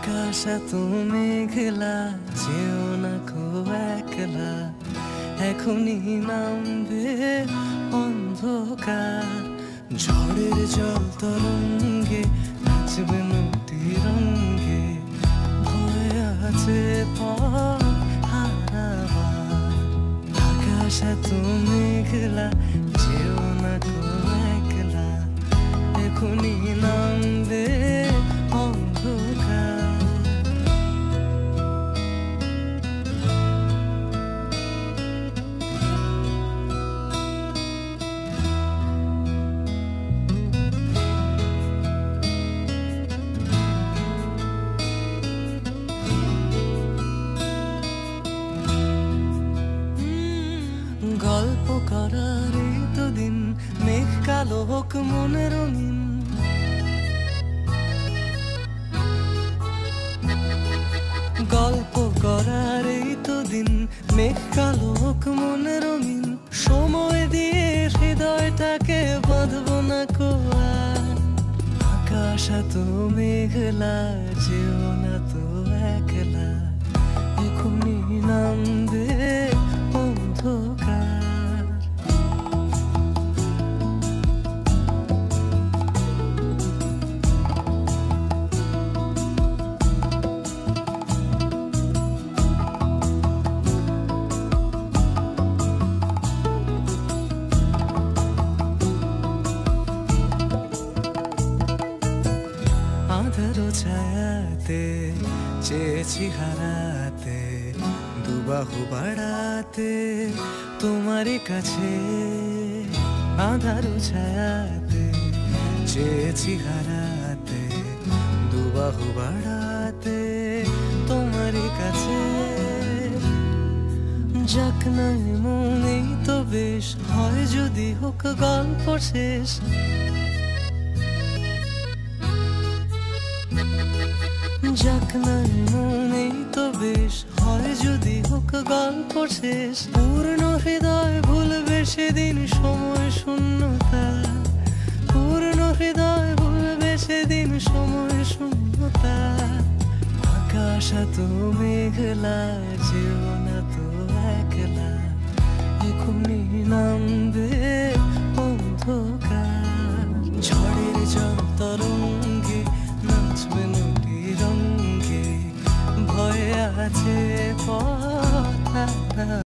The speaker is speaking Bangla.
আকাশ এত মেঘলা, যেও না কো একলা, এখনই নামবে অন্ধকার। ঝড়ের জল তরঙ্গে নাচবে নদী রঙ্গে, ভয় আছে পথ হারাবার। আকাশ এত মেঘলা, যেও না কো একলা, এখনই নামবে অন্ধকার। গল্প করার এই তো দিন, মেঘ কালো হোক মনে রঙিন। গল্প করার এই তো দিন, মেঘ কালো হোক মনে রঙিন। সময় দিয়ে হৃদয়টাকে বাঁধবো না কো আর। আকাশ এত মেঘলা, যেও না তো একলা, এখনই নামবে অন্ধকার। আধারো ছায়াতে চেয়েছি হারাতে, দুবাহু বাড়াতে তোমারই কাছে। আধারো ছায়াতে চেয়েছি হারাতে, দুবাহু বাড়াতে তোমারই কাছে। যাক নাই মনেই তো বেশ, হয় যদি হোক গল্প শেষ। যাক নাই মনেই তো বেশ, হয় যদি হোক গল্প শেষ। পূর্ণ হৃদয় ভুলবে সেদিন সময় শূন্যতা, পূর্ণ হৃদয় ভুলবে সেদিন সময় শূন্যতা। আকাশ এত মেঘলা, যেও না তো একলা, এখনই নামবে অন্ধকার। ঝড়ের জল তরঙ্গে নাচবে নদী রঙ্গে, ভয় আছে পথ